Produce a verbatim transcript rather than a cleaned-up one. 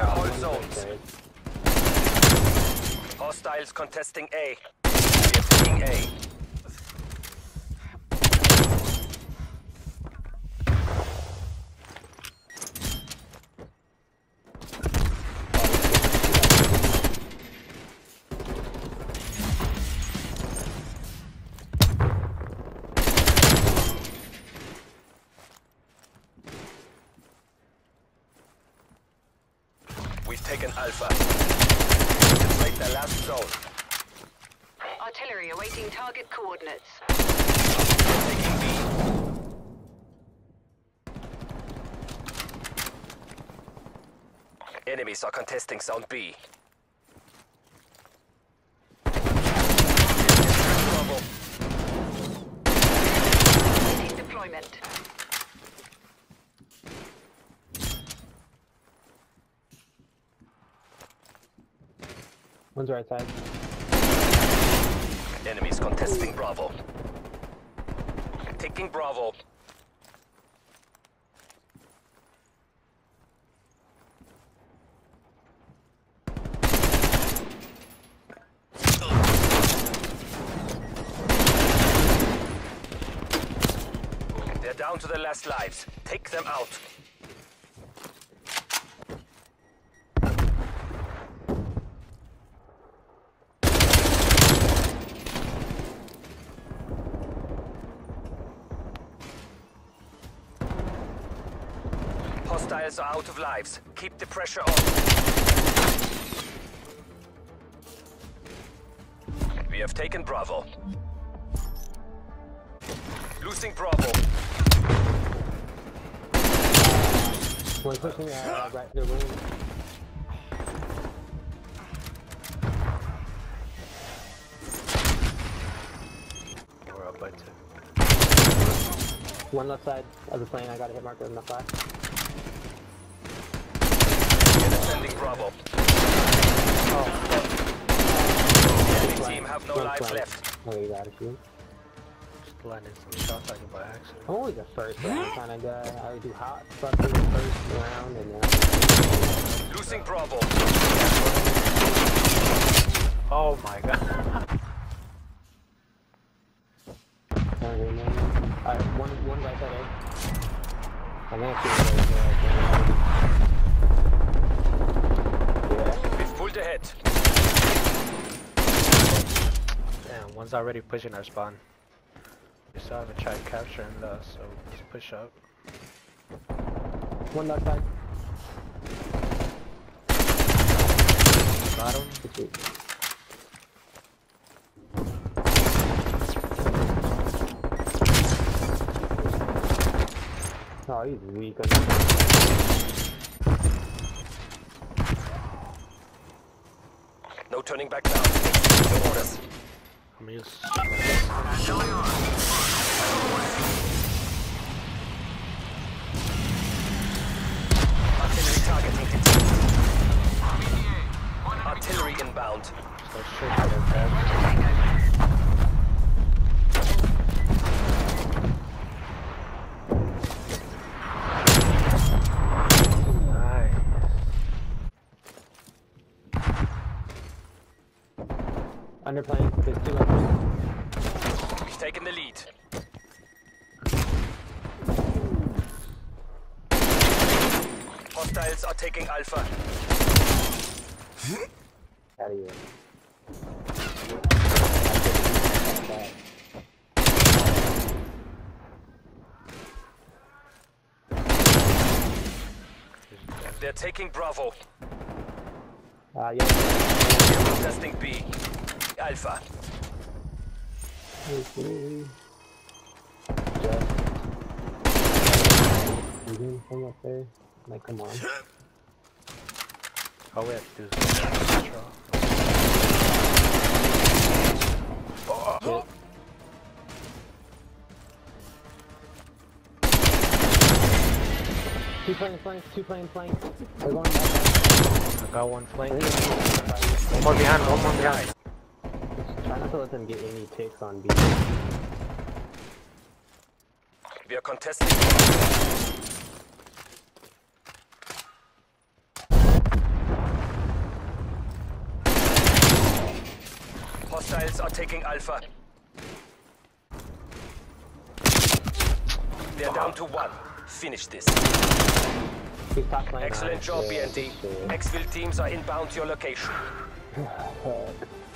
Capture all zones. Hostiles contesting A. We are taking A. We've taken Alpha. Infiltrate the last zone. Artillery awaiting target coordinates. Taking B. Enemies are contesting Zone B. Bravo. Awaiting deployment. One's right side. Enemies contesting Bravo. Taking Bravo. They're down to their last lives. Take them out. Hostiles are out of lives. Keep the pressure on. We have taken Bravo. Losing Bravo. One pushing uh, right the room. We're up by two. One left side of the plane. I got a hit marker in the flash. Defending Bravo. Oh, Enemy team have no lives left. Oh, you got it, shoot. Just landing some shots on you by accident. I'm always a first round kind of guy. I would do hot stuff in the first round and then. Losing Bravo. Oh my god. Alright, one, one right side edge. I'm gonna shoot We've pulled ahead. Damn, one's already pushing our spawn. We still haven't tried capturing those, so let's push up. one left side. Bottom. Oh, he's weak. No turning back now. No orders. I'm gonna use. Artillery targeting hit. Artillery inbound. So straight to their bed. Underplane, there's two left. We've taken the lead. Hostiles are taking Alpha. Out of here. They're taking Bravo. Uh, yeah. Contesting B. Alpha. Okay. You didn't come up there? Like, come on. All we have to do is control. Oh. Two planes flank, two planes flank. They're going back. I got one flank. One more behind, one more behind. Just try not to let them get any ticks on B. We are contesting. Hostiles are taking Alpha. They're down to one. Finish this. He's top lane. Excellent Nice. job, B Yeah, N T. shit. Exfil teams are inbound to your location. Fuck.